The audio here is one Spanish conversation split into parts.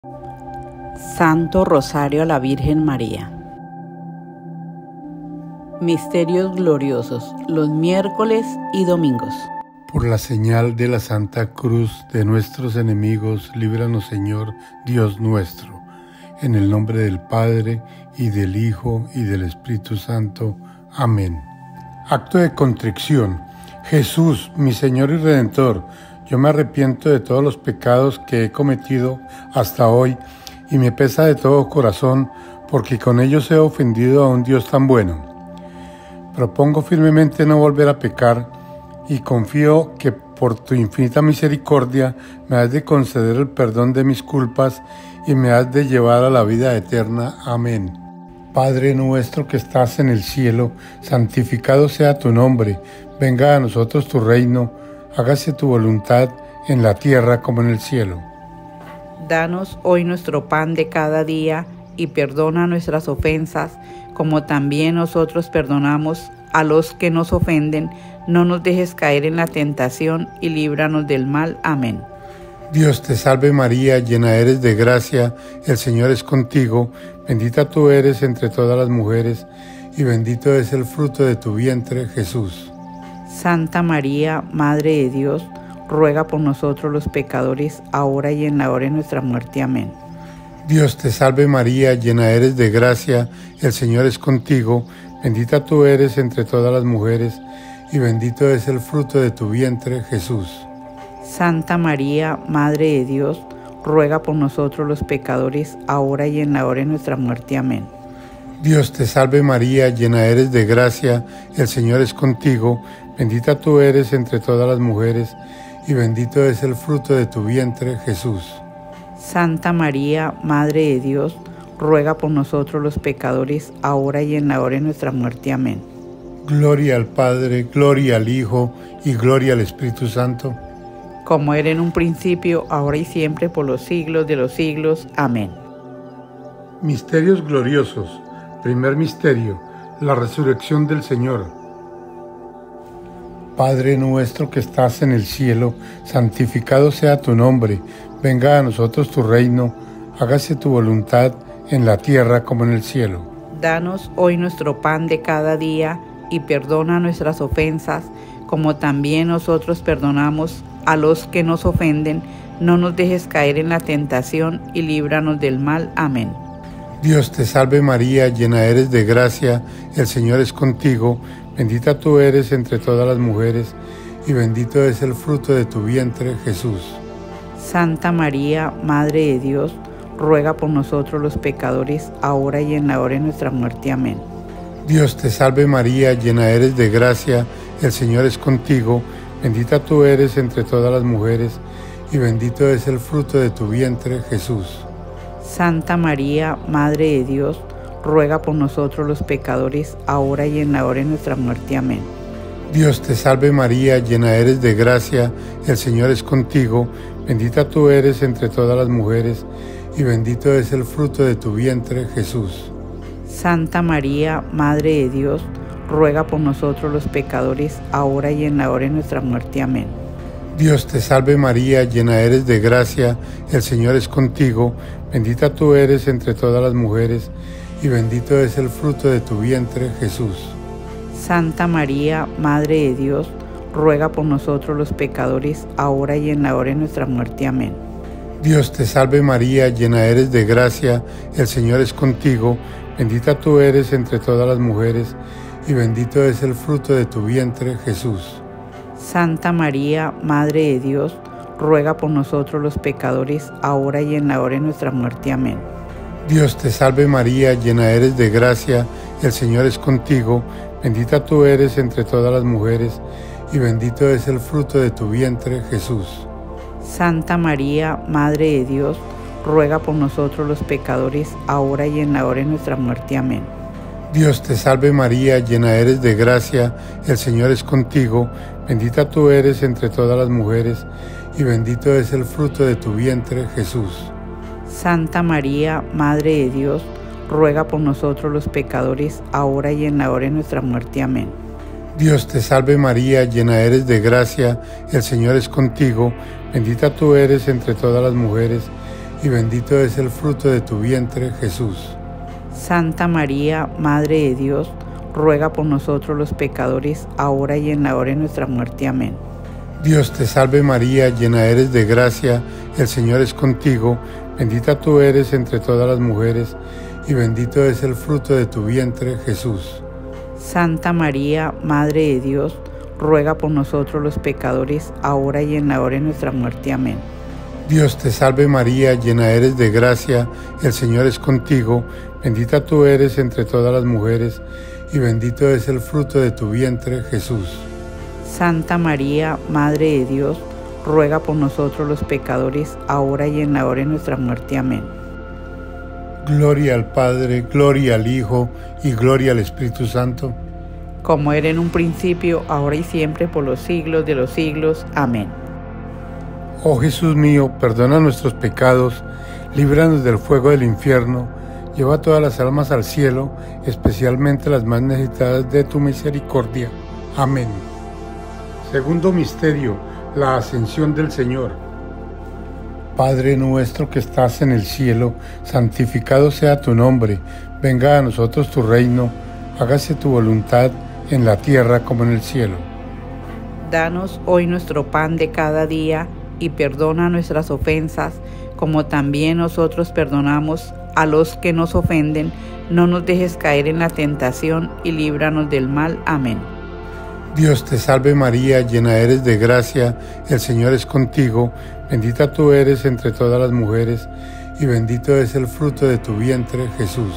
Santo Rosario a la Virgen María. Misterios gloriosos, los miércoles y domingos. Por la señal de la Santa Cruz de nuestros enemigos, líbranos, Señor, Dios nuestro. En el nombre del Padre, y del Hijo, y del Espíritu Santo. Amén. Acto de contrición. Jesús, mi Señor y Redentor, yo me arrepiento de todos los pecados que he cometido hasta hoy, y me pesa de todo corazón, porque con ellos he ofendido a un Dios tan bueno. Propongo firmemente no volver a pecar, y confío que por tu infinita misericordia me has de conceder el perdón de mis culpas y me has de llevar a la vida eterna. Amén. Padre nuestro que estás en el cielo, santificado sea tu nombre. Venga a nosotros tu reino, hágase tu voluntad en la tierra como en el cielo. Danos hoy nuestro pan de cada día y perdona nuestras ofensas, como también nosotros perdonamos a los que nos ofenden. No nos dejes caer en la tentación y líbranos del mal. Amén. Dios te salve María, llena eres de gracia, el Señor es contigo, bendita tú eres entre todas las mujeres, y bendito es el fruto de tu vientre, Jesús. Santa María, Madre de Dios, ruega por nosotros los pecadores, ahora y en la hora de nuestra muerte. Amén. Dios te salve María, llena eres de gracia, el Señor es contigo, bendita tú eres entre todas las mujeres, y bendito es el fruto de tu vientre, Jesús. Santa María, Madre de Dios, ruega por nosotros los pecadores, ahora y en la hora de nuestra muerte. Amén. Dios te salve María, llena eres de gracia, el Señor es contigo, bendita tú eres entre todas las mujeres, y bendito es el fruto de tu vientre, Jesús. Santa María, Madre de Dios, ruega por nosotros los pecadores, ahora y en la hora de nuestra muerte. Amén. Gloria al Padre, gloria al Hijo, y gloria al Espíritu Santo. Como era en un principio, ahora y siempre, por los siglos de los siglos. Amén. Misterios gloriosos. Primer misterio, la resurrección del Señor. Padre nuestro que estás en el cielo, santificado sea tu nombre. Venga a nosotros tu reino, hágase tu voluntad en la tierra como en el cielo. Danos hoy nuestro pan de cada día y perdona nuestras ofensas, como también nosotros perdonamos a los que nos ofenden. No nos dejes caer en la tentación y líbranos del mal. Amén. Dios te salve María, llena eres de gracia, el Señor es contigo, bendita tú eres entre todas las mujeres, y bendito es el fruto de tu vientre, Jesús. Santa María, Madre de Dios, ruega por nosotros los pecadores, ahora y en la hora de nuestra muerte. Amén. Dios te salve María, llena eres de gracia, el Señor es contigo, bendita tú eres entre todas las mujeres, y bendito es el fruto de tu vientre, Jesús. Santa María, Madre de Dios, ruega por nosotros los pecadores, ahora y en la hora de nuestra muerte. Amén. Dios te salve María, llena eres de gracia, el Señor es contigo, bendita tú eres entre todas las mujeres, y bendito es el fruto de tu vientre, Jesús. Santa María, Madre de Dios, ruega por nosotros los pecadores, ahora y en la hora de nuestra muerte. Amén. Dios te salve María, llena eres de gracia, el Señor es contigo, bendita tú eres entre todas las mujeres, y bendito es el fruto de tu vientre, Jesús. Santa María, Madre de Dios, ruega por nosotros los pecadores, ahora y en la hora de nuestra muerte. Amén. Dios te salve María, llena eres de gracia, el Señor es contigo, bendita tú eres entre todas las mujeres, y bendito es el fruto de tu vientre, Jesús. Santa María, Madre de Dios, ruega por nosotros los pecadores, ahora y en la hora de nuestra muerte. Amén. Dios te salve María, llena eres de gracia, el Señor es contigo, bendita tú eres entre todas las mujeres, y bendito es el fruto de tu vientre, Jesús. Santa María, Madre de Dios, ruega por nosotros los pecadores, ahora y en la hora de nuestra muerte. Amén. Dios te salve María, llena eres de gracia, el Señor es contigo, bendita tú eres entre todas las mujeres, y bendito es el fruto de tu vientre, Jesús. Santa María, Madre de Dios, ruega por nosotros los pecadores, ahora y en la hora de nuestra muerte. Amén. Dios te salve María, llena eres de gracia, el Señor es contigo, bendita tú eres entre todas las mujeres, y bendito es el fruto de tu vientre, Jesús. Santa María, Madre de Dios, ruega por nosotros los pecadores, ahora y en la hora de nuestra muerte. Amén. Dios te salve María, llena eres de gracia, el Señor es contigo, bendita tú eres entre todas las mujeres, y bendito es el fruto de tu vientre, Jesús. Santa María, Madre de Dios, ruega por nosotros los pecadores, ahora y en la hora de nuestra muerte. Amén. Dios te salve María, llena eres de gracia, el Señor es contigo, bendita tú eres entre todas las mujeres, y bendito es el fruto de tu vientre, Jesús. Santa María, Madre de Dios, ruega por nosotros los pecadores, ahora y en la hora de nuestra muerte. Amén. Gloria al Padre, gloria al Hijo, y gloria al Espíritu Santo. Como era en un principio, ahora y siempre, por los siglos de los siglos. Amén. Oh Jesús mío, perdona nuestros pecados, líbranos del fuego del infierno, lleva todas las almas al cielo, especialmente las más necesitadas de tu misericordia. Amén. Segundo misterio, la ascensión del Señor. Padre nuestro que estás en el cielo, santificado sea tu nombre, venga a nosotros tu reino, hágase tu voluntad en la tierra como en el cielo. Danos hoy nuestro pan de cada día, y perdona nuestras ofensas, como también nosotros perdonamos a los que nos ofenden. No nos dejes caer en la tentación, y líbranos del mal. Amén. Dios te salve María, llena eres de gracia, el Señor es contigo, bendita tú eres entre todas las mujeres, y bendito es el fruto de tu vientre, Jesús.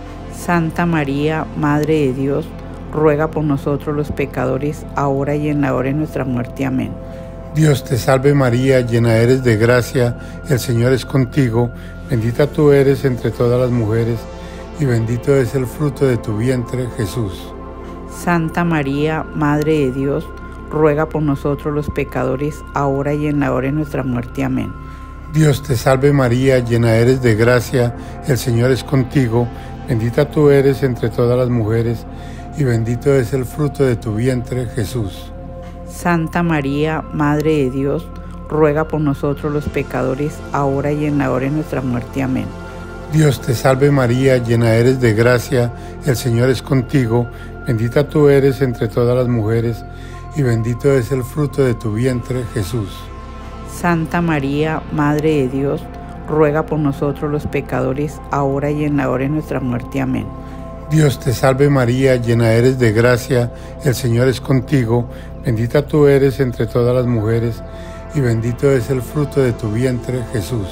Santa María, Madre de Dios, ruega por nosotros los pecadores, ahora y en la hora de nuestra muerte. Amén. Dios te salve María, llena eres de gracia, el Señor es contigo, bendita tú eres entre todas las mujeres, y bendito es el fruto de tu vientre, Jesús. Santa María, Madre de Dios, ruega por nosotros los pecadores, ahora y en la hora de nuestra muerte. Amén. Dios te salve María, llena eres de gracia, el Señor es contigo, bendita tú eres entre todas las mujeres, y bendito es el fruto de tu vientre, Jesús. Santa María, Madre de Dios, ruega por nosotros los pecadores, ahora y en la hora de nuestra muerte. Amén. Dios te salve María, llena eres de gracia, el Señor es contigo, bendita tú eres entre todas las mujeres, y bendito es el fruto de tu vientre, Jesús. Santa María, Madre de Dios, ruega por nosotros los pecadores, ahora y en la hora de nuestra muerte. Amén. Dios te salve María, llena eres de gracia, el Señor es contigo, bendita tú eres entre todas las mujeres, y bendito es el fruto de tu vientre, Jesús.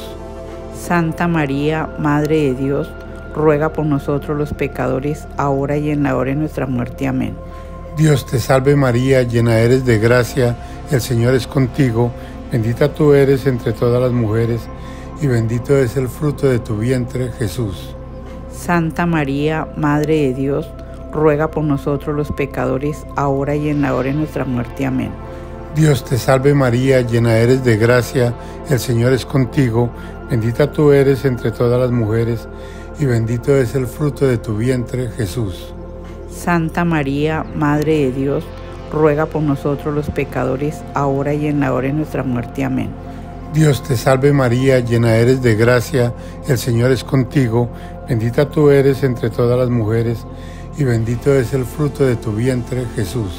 Santa María, Madre de Dios, ruega por nosotros los pecadores, ahora y en la hora de nuestra muerte. Amén. Dios te salve María, llena eres de gracia, el Señor es contigo, bendita tú eres entre todas las mujeres, y bendito es el fruto de tu vientre, Jesús. Santa María, Madre de Dios, ruega por nosotros los pecadores, ahora y en la hora de nuestra muerte. Amén. Dios te salve María, llena eres de gracia, el Señor es contigo, bendita tú eres entre todas las mujeres, y bendito es el fruto de tu vientre, Jesús. Santa María, Madre de Dios, ruega por nosotros los pecadores, ahora y en la hora de nuestra muerte. Amén. Dios te salve María, llena eres de gracia, el Señor es contigo, bendita tú eres entre todas las mujeres, y bendito es el fruto de tu vientre, Jesús.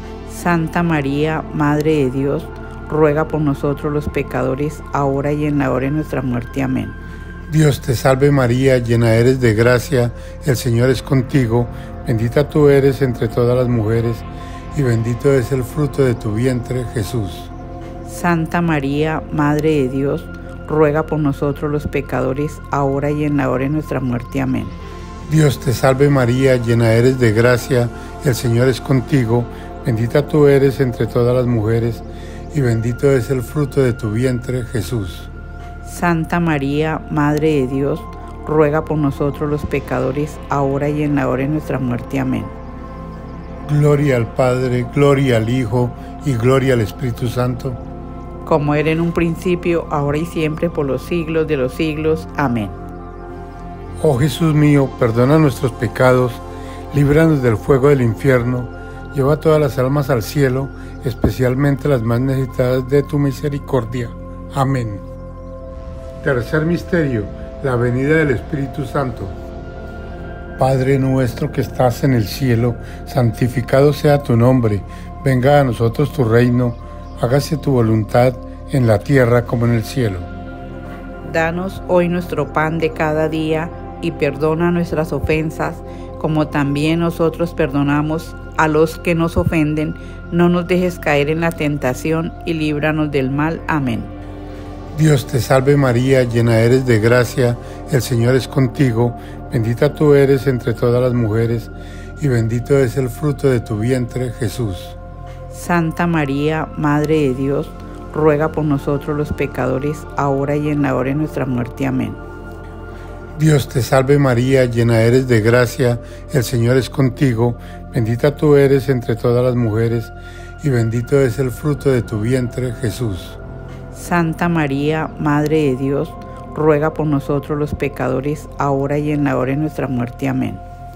Santa María, Madre de Dios, ruega por nosotros los pecadores, ahora y en la hora de nuestra muerte. Amén. Dios te salve María, llena eres de gracia, el Señor es contigo, bendita tú eres entre todas las mujeres, y bendito es el fruto de tu vientre, Jesús. Santa María, Madre de Dios, ruega por nosotros los pecadores, ahora y en la hora de nuestra muerte. Amén. Dios te salve María, llena eres de gracia, el Señor es contigo, bendita tú eres entre todas las mujeres, y bendito es el fruto de tu vientre, Jesús. Santa María, Madre de Dios, ruega por nosotros los pecadores, ahora y en la hora de nuestra muerte. Amén. Gloria al Padre, gloria al Hijo, y gloria al Espíritu Santo. Como era en un principio, ahora y siempre, por los siglos de los siglos. Amén. Oh Jesús mío, perdona nuestros pecados, líbranos del fuego del infierno, lleva todas las almas al cielo, especialmente las más necesitadas de tu misericordia. Amén. Tercer misterio, la venida del Espíritu Santo. Padre nuestro que estás en el cielo, santificado sea tu nombre. Venga a nosotros tu reino, hágase tu voluntad en la tierra como en el cielo. Danos hoy nuestro pan de cada día y perdona nuestras ofensas, como también nosotros perdonamos a los que nos ofenden. No nos dejes caer en la tentación y líbranos del mal. Amén. Dios te salve María, llena eres de gracia, el Señor es contigo, bendita tú eres entre todas las mujeres, y bendito es el fruto de tu vientre, Jesús. Santa María, Madre de Dios, ruega por nosotros los pecadores, ahora y en la hora de nuestra muerte. Amén. Dios te salve María, llena eres de gracia, el Señor es contigo, bendita tú eres entre todas las mujeres, y bendito es el fruto de tu vientre, Jesús. Santa María, Madre de Dios, ruega por nosotros los pecadores, ahora y en la hora de nuestra muerte. Amén.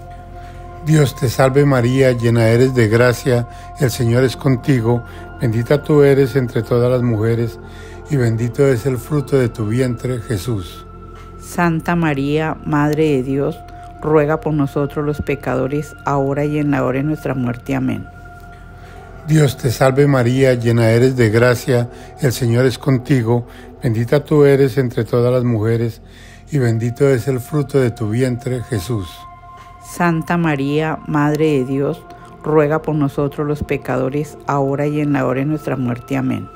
Dios te salve María, llena eres de gracia, el Señor es contigo, bendita tú eres entre todas las mujeres, y bendito es el fruto de tu vientre, Jesús. Santa María, Madre de Dios, ruega por nosotros los pecadores, ahora y en la hora de nuestra muerte. Amén. Dios te salve María, llena eres de gracia, el Señor es contigo, bendita tú eres entre todas las mujeres, y bendito es el fruto de tu vientre, Jesús. Santa María, Madre de Dios, ruega por nosotros los pecadores, ahora y en la hora de nuestra muerte. Amén.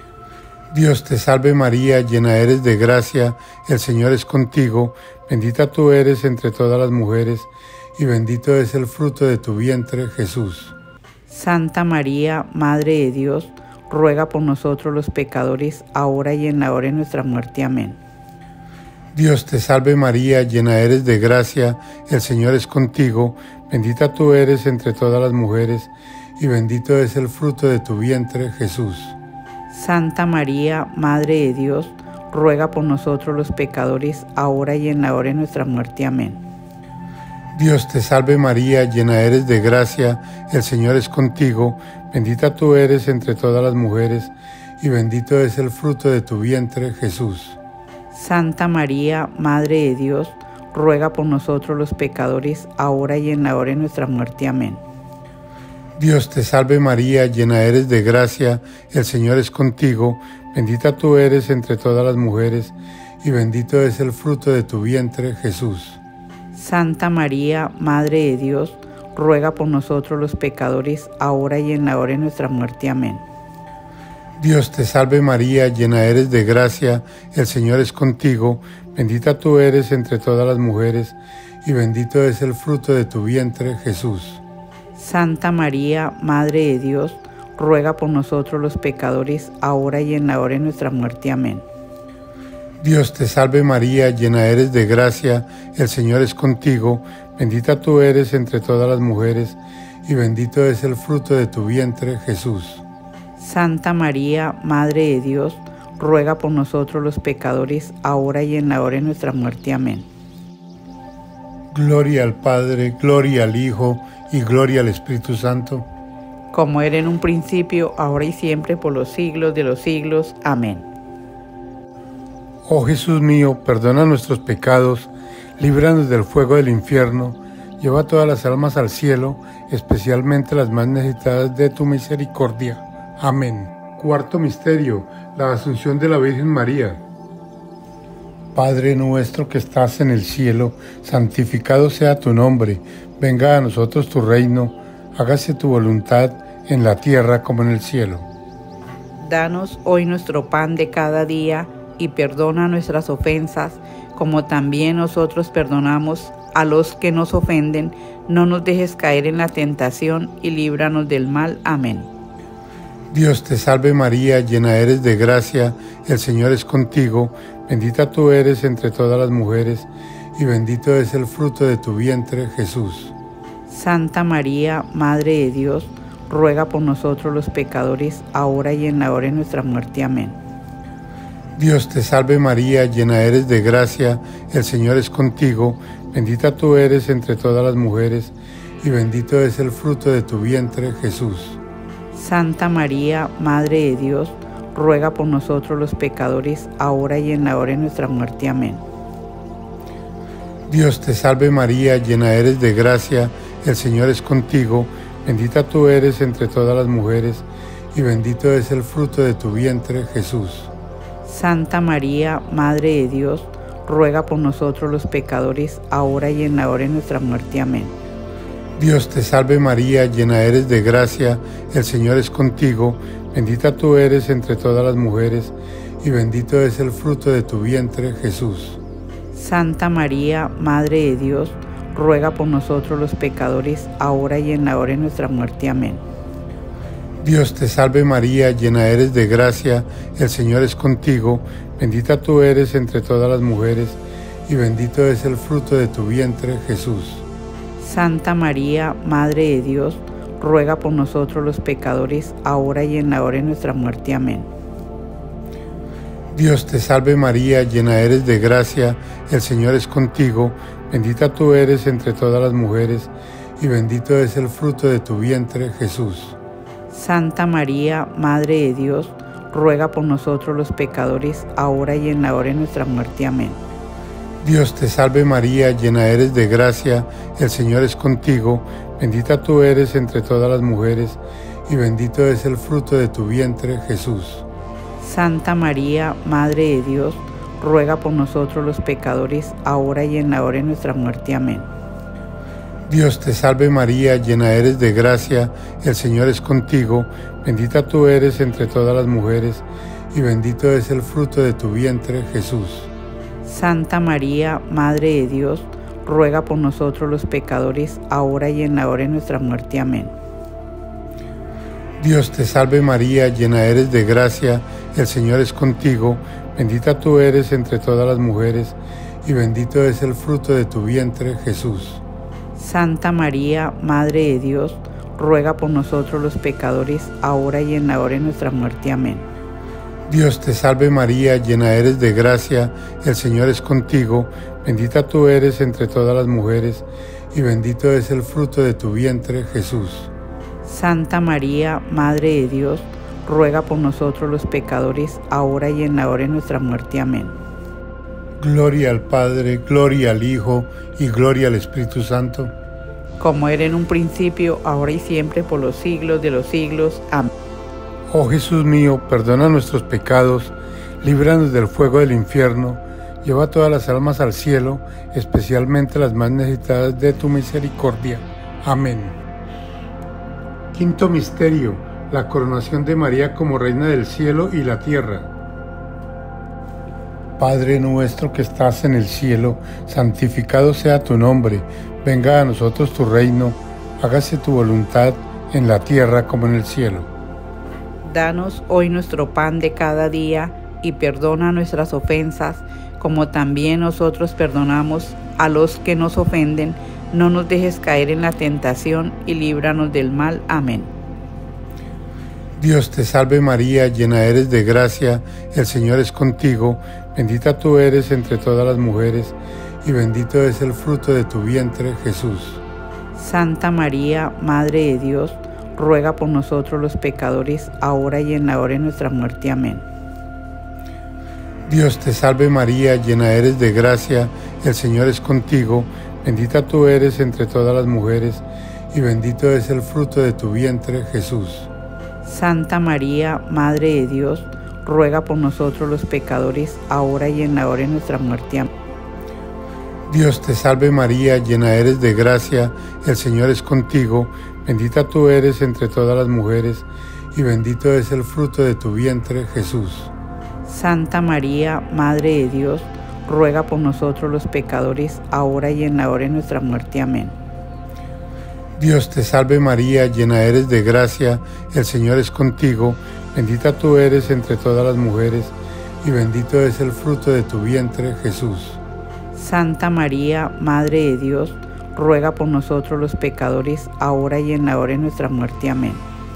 Dios te salve María, llena eres de gracia, el Señor es contigo, bendita tú eres entre todas las mujeres, y bendito es el fruto de tu vientre, Jesús. Santa María, Madre de Dios, ruega por nosotros los pecadores, ahora y en la hora de nuestra muerte. Amén. Dios te salve María, llena eres de gracia, el Señor es contigo, bendita tú eres entre todas las mujeres, y bendito es el fruto de tu vientre, Jesús. Santa María, Madre de Dios, ruega por nosotros los pecadores, ahora y en la hora de nuestra muerte. Amén. Dios te salve María, llena eres de gracia, el Señor es contigo, bendita tú eres entre todas las mujeres, y bendito es el fruto de tu vientre, Jesús. Santa María, Madre de Dios, ruega por nosotros los pecadores, ahora y en la hora de nuestra muerte. Amén. Dios te salve María, llena eres de gracia, el Señor es contigo, bendita tú eres entre todas las mujeres, y bendito es el fruto de tu vientre, Jesús. Santa María, Madre de Dios, ruega por nosotros los pecadores, ahora y en la hora de nuestra muerte. Amén. Dios te salve María, llena eres de gracia, el Señor es contigo, bendita tú eres entre todas las mujeres, y bendito es el fruto de tu vientre, Jesús. Santa María, Madre de Dios, ruega por nosotros los pecadores, ahora y en la hora de nuestra muerte. Amén. Dios te salve María, llena eres de gracia, el Señor es contigo, bendita tú eres entre todas las mujeres, y bendito es el fruto de tu vientre, Jesús. Santa María, Madre de Dios, ruega por nosotros los pecadores, ahora y en la hora de nuestra muerte. Amén. Gloria al Padre, gloria al Hijo, y gloria al Espíritu Santo. Como era en un principio, ahora y siempre, por los siglos de los siglos. Amén. Oh Jesús mío, perdona nuestros pecados, líbranos del fuego del infierno, lleva todas las almas al cielo, especialmente las más necesitadas de tu misericordia. Amén. Cuarto misterio, la Asunción de la Virgen María. Padre nuestro que estás en el cielo, santificado sea tu nombre, venga a nosotros tu reino, hágase tu voluntad en la tierra como en el cielo. Danos hoy nuestro pan de cada día, y perdona nuestras ofensas, como también nosotros perdonamos a los que nos ofenden. No nos dejes caer en la tentación y líbranos del mal. Amén. Dios te salve María, llena eres de gracia, el Señor es contigo, bendita tú eres entre todas las mujeres, y bendito es el fruto de tu vientre, Jesús. Santa María, Madre de Dios, ruega por nosotros los pecadores, ahora y en la hora de nuestra muerte. Amén. Dios te salve María, llena eres de gracia, el Señor es contigo, bendita tú eres entre todas las mujeres, y bendito es el fruto de tu vientre, Jesús. Santa María, Madre de Dios, ruega por nosotros los pecadores, ahora y en la hora de nuestra muerte. Amén. Dios te salve María, llena eres de gracia, el Señor es contigo, bendita tú eres entre todas las mujeres, y bendito es el fruto de tu vientre, Jesús. Santa María, Madre de Dios, ruega por nosotros los pecadores, ahora y en la hora de nuestra muerte. Amén. Dios te salve María, llena eres de gracia, el Señor es contigo, bendita tú eres entre todas las mujeres, y bendito es el fruto de tu vientre, Jesús. Santa María, Madre de Dios, ruega por nosotros los pecadores, ahora y en la hora de nuestra muerte. Amén. Dios te salve María, llena eres de gracia, el Señor es contigo, bendita tú eres entre todas las mujeres, y bendito es el fruto de tu vientre, Jesús. Santa María, Madre de Dios, ruega por nosotros los pecadores, ahora y en la hora de nuestra muerte. Amén. Dios te salve María, llena eres de gracia, el Señor es contigo, bendita tú eres entre todas las mujeres, y bendito es el fruto de tu vientre, Jesús. Santa María, Madre de Dios, ruega por nosotros los pecadores, ahora y en la hora de nuestra muerte. Amén. Dios te salve María, llena eres de gracia, el Señor es contigo, bendita tú eres entre todas las mujeres, y bendito es el fruto de tu vientre, Jesús. Santa María, Madre de Dios, ruega por nosotros los pecadores, ahora y en la hora de nuestra muerte. Amén. Dios te salve María, llena eres de gracia, el Señor es contigo, bendita tú eres entre todas las mujeres, y bendito es el fruto de tu vientre, Jesús. Santa María, Madre de Dios, ruega por nosotros los pecadores, ahora y en la hora de nuestra muerte. Amén. Dios te salve María, llena eres de gracia, el Señor es contigo, bendita tú eres entre todas las mujeres, y bendito es el fruto de tu vientre, Jesús. Santa María, Madre de Dios, ruega por nosotros los pecadores, ahora y en la hora de nuestra muerte. Amén. Dios te salve María, llena eres de gracia, el Señor es contigo, bendita tú eres entre todas las mujeres, y bendito es el fruto de tu vientre, Jesús. Santa María, Madre de Dios, ruega por nosotros los pecadores, ahora y en la hora de nuestra muerte. Amén. Gloria al Padre, gloria al Hijo, y gloria al Espíritu Santo. Como era en un principio, ahora y siempre, por los siglos de los siglos. Amén. Oh Jesús mío, perdona nuestros pecados, líbranos del fuego del infierno, lleva todas las almas al cielo, especialmente las más necesitadas de tu misericordia. Amén. Quinto misterio, la coronación de María como Reina del cielo y la tierra. Padre nuestro que estás en el cielo, santificado sea tu nombre, venga a nosotros tu reino, hágase tu voluntad en la tierra como en el cielo. Danos hoy nuestro pan de cada día y perdona nuestras ofensas, como también nosotros perdonamos a los que nos ofenden. No nos dejes caer en la tentación y líbranos del mal. Amén. Dios te salve María, llena eres de gracia, el Señor es contigo, bendita tú eres entre todas las mujeres, y bendito es el fruto de tu vientre, Jesús. Santa María, Madre de Dios, ruega por nosotros los pecadores, ahora y en la hora de nuestra muerte. Amén. Dios te salve María, llena eres de gracia, el Señor es contigo, bendita tú eres entre todas las mujeres, y bendito es el fruto de tu vientre, Jesús. Santa María, Madre de Dios, ruega por nosotros los pecadores, ahora y en la hora de nuestra muerte. Amén. Dios te salve María, llena eres de gracia, el Señor es contigo, bendita tú eres entre todas las mujeres, y bendito es el fruto de tu vientre, Jesús. Santa María, Madre de Dios, ruega por nosotros los pecadores, ahora y en la hora de nuestra muerte. Amén. Dios te salve María, llena eres de gracia, el Señor es contigo, bendita tú eres entre todas las mujeres, y bendito es el fruto de tu vientre, Jesús. Santa María, Madre de Dios, ruega por nosotros los pecadores, ahora y en la hora de nuestra muerte. Amén.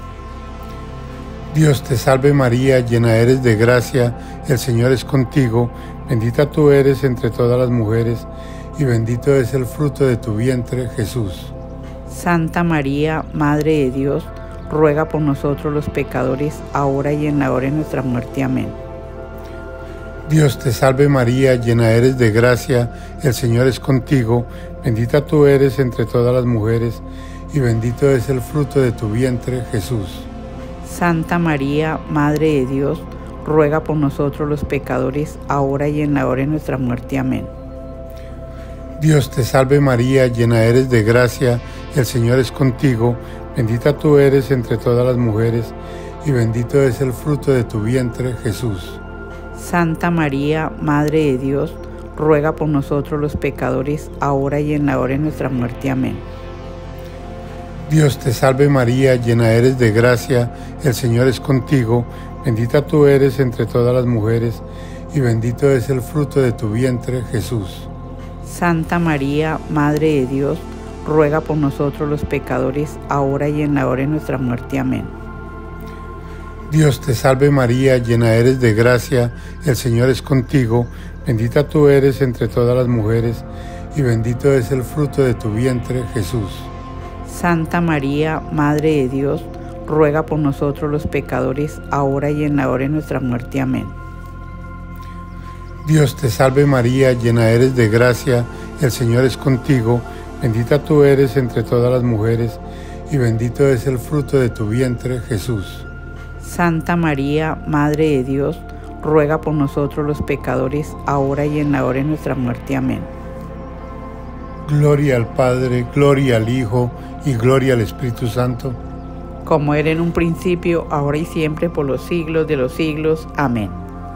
Dios te salve María, llena eres de gracia, el Señor es contigo, bendita tú eres entre todas las mujeres, y bendito es el fruto de tu vientre, Jesús. Santa María, Madre de Dios, ruega por nosotros los pecadores, ahora y en la hora de nuestra muerte. Amén. Dios te salve María, llena eres de gracia, el Señor es contigo, bendita tú eres entre todas las mujeres, y bendito es el fruto de tu vientre, Jesús. Santa María, Madre de Dios, ruega por nosotros los pecadores, ahora y en la hora de nuestra muerte. Amén. Dios te salve María, llena eres de gracia, el Señor es contigo, bendita tú eres entre todas las mujeres, y bendito es el fruto de tu vientre, Jesús. Santa María, Madre de Dios, ruega por nosotros los pecadores, ahora y en la hora de nuestra muerte. Amén. Dios te salve María, llena eres de gracia, el Señor es contigo, bendita tú eres entre todas las mujeres, y bendito es el fruto de tu vientre, Jesús. Santa María, Madre de Dios, ruega por nosotros los pecadores, ahora y en la hora de nuestra muerte. Amén. Dios te salve María, llena eres de gracia, el Señor es contigo, bendita tú eres entre todas las mujeres, y bendito es el fruto de tu vientre, Jesús. Santa María, Madre de Dios, ruega por nosotros los pecadores, ahora y en la hora de nuestra muerte. Amén. Dios te salve María, llena eres de gracia, el Señor es contigo, bendita tú eres entre todas las mujeres, y bendito es el fruto de tu vientre, Jesús. Santa María, Madre de Dios, ruega por nosotros los pecadores, ahora y en la hora de nuestra muerte. Amén. Gloria al Padre, gloria al Hijo, y gloria al Espíritu Santo. Como era en un principio, ahora y siempre, por los siglos de los siglos. Amén.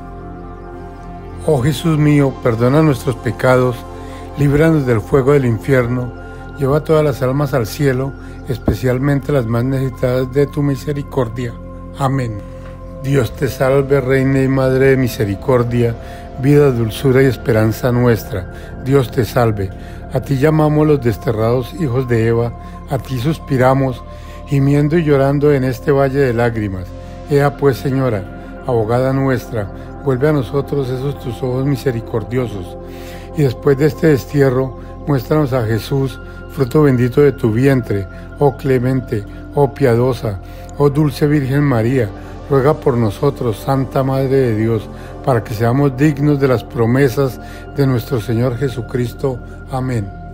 Oh Jesús mío, perdona nuestros pecados, líbranos del fuego del infierno, lleva todas las almas al cielo, especialmente las más necesitadas de tu misericordia. Amén. Dios te salve, Reina y Madre de misericordia, vida, dulzura y esperanza nuestra. Dios te salve. A ti llamamos los desterrados hijos de Eva, a ti suspiramos, gimiendo y llorando en este valle de lágrimas. Ea pues, Señora, abogada nuestra, vuelve a nosotros esos tus ojos misericordiosos, y después de este destierro, muéstranos a Jesús, fruto bendito de tu vientre, oh clemente, oh piadosa, oh dulce Virgen María, ruega por nosotros, Santa Madre de Dios, para que seamos dignos de las promesas de nuestro Señor Jesucristo. Amén.